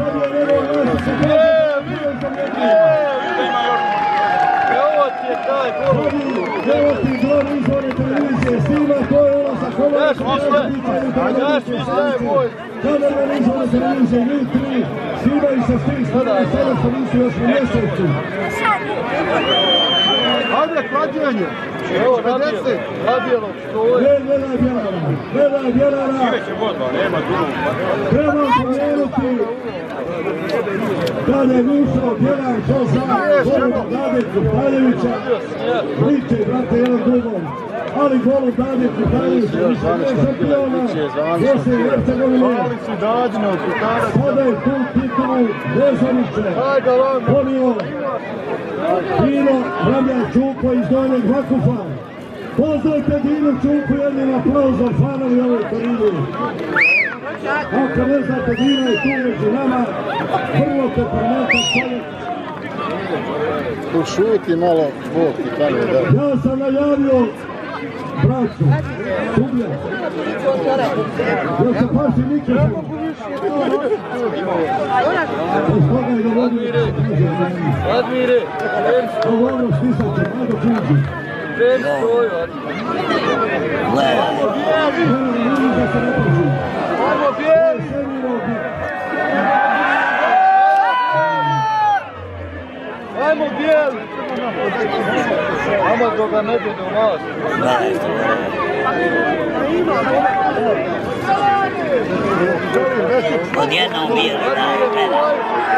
Ajde, klađenje! Evo, Radijelo, stoje. Gledaj Bjelara! Trebam pomenuti da je Mišo Bjelar to zna golom Dadeku Kraljevića. Liče, brate, jedan drugom. Ali golom Dadeku Kraljevića više ne šampiona Bosne i Hercegovine. Sada je tu titulu Vezaniće ponio Dino Ramjan Čuko iz Donjeg Vakufa. Pozdravite Dinu Čuku, jednim aplauzom fanovi ovoj korini. Ako ne znate, Dina je tu među nama, vrlo temperamentan čovjek. Ušuti malo Bog i tamo da. Ja sam najavio braću, Tublja, da se paši mikrofon. Admire, ovo stisat će, malo kuđi. kreni stoju, Ajmo bijeli! Ajmo bijeli! Ama dok ga ne bude u nas. Odjednom bijeli, gledaj.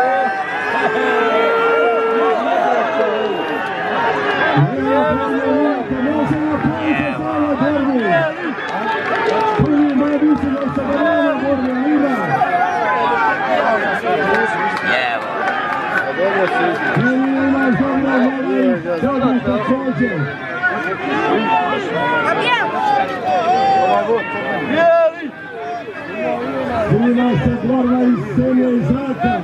Prima se borba iz zemlje i zraka.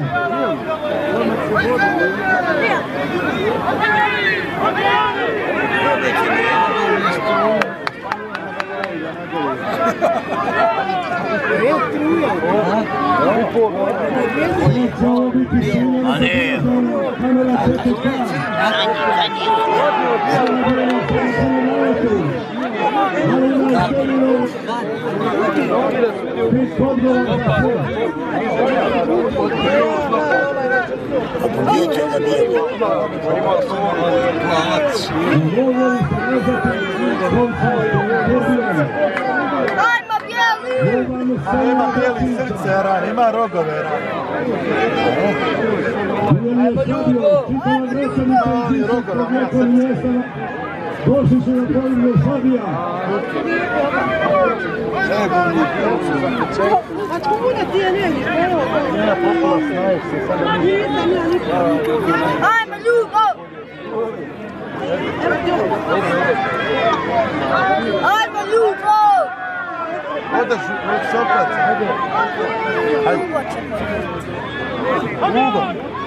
A ne. Pobijete da bijelo. Nema bijeli srce, ran, ima rogove, ran. Došli su na polju Fabija. A čuda ti je negdje, evo. Ajme, ljubo! Ajme, ljubo! Odeš u soprac, ajde. Ljubo!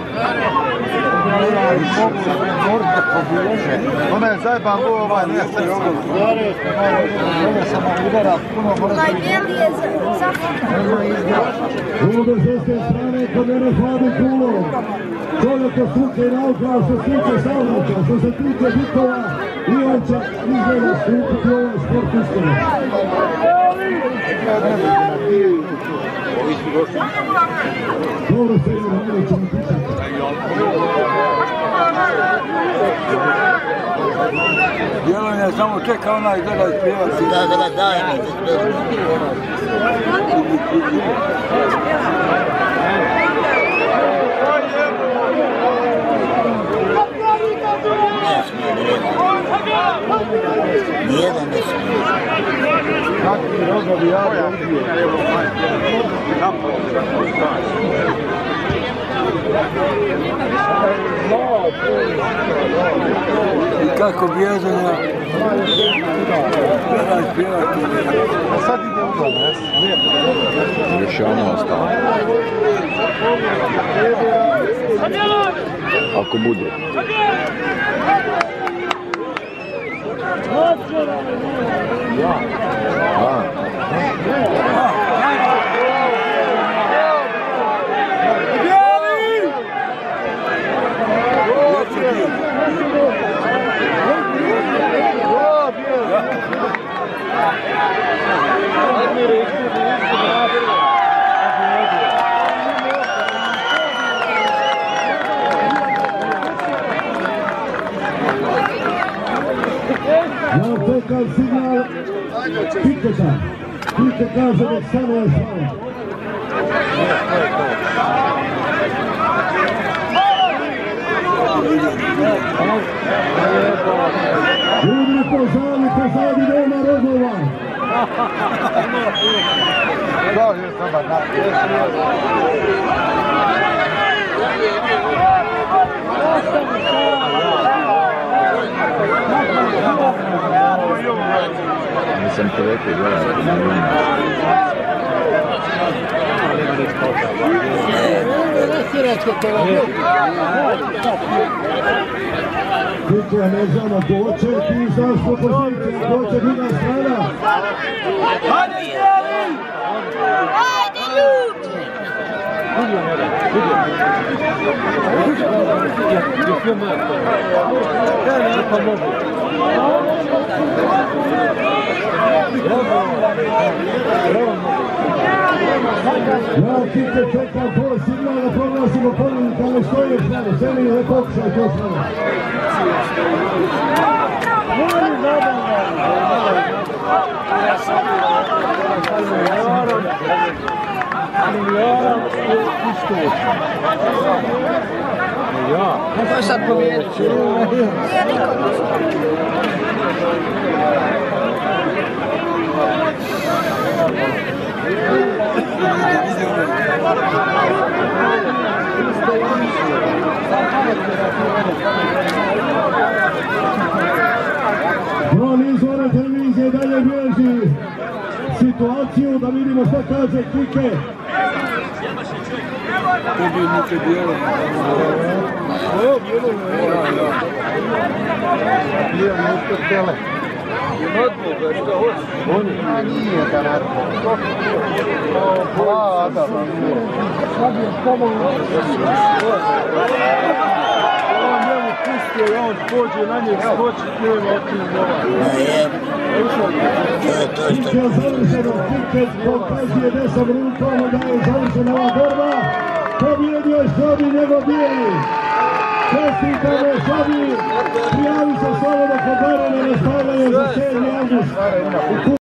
Ona je zajeban bu ovaj, nije sve ovo. Ona samo udara puno, mora se Najbijeli je zafuka. Uloga s desne strane kod mene Flavi Kulo. Čovjek od struke i nauka, što se tiče saobraćaja, što se tiče bitova, i on će izgleda stupiti ovaj sport uskoro. Dobro se ima, malo ćemo pisati. Jelena je samo čeka onaj gleda ispjevati. Da, daj mi. Ne smije, nijedan ne smije. kakvi rogovi jave ubije. I kako bježanja. A sad ide udom, jes? Još je ono ostalo. Ako bude. Ja. Kiketa. Kike kaže nek samo je slava. Ljudi pozadi nema rogova. Nisam ti rekao, Kike, ne znamo ko će, ti znaš po poziciji, ko će druga strana. Ajde, ljudi! Ja Kike čekam pola signala, proglasimo pobjednika, ali što je strano, semi ne pokušaj to strano. Ko je sad pobjedio? Broj izvora televizije dalje bilježi situaciju, da vidimo što kaže Kike. Pobjednike dijela. Nije da nadbog. Vlada. On njemu pustio, on pođe na njeg skoči, nema otim Kike je završeno, Kike pokazuje desam rukom, da je završena ova borba. Pobjedio je Šobi, njegov bijeli. Čestitamo Šobi, prijavi se slobodno kod Barana, nastavljaju za 7. avgust.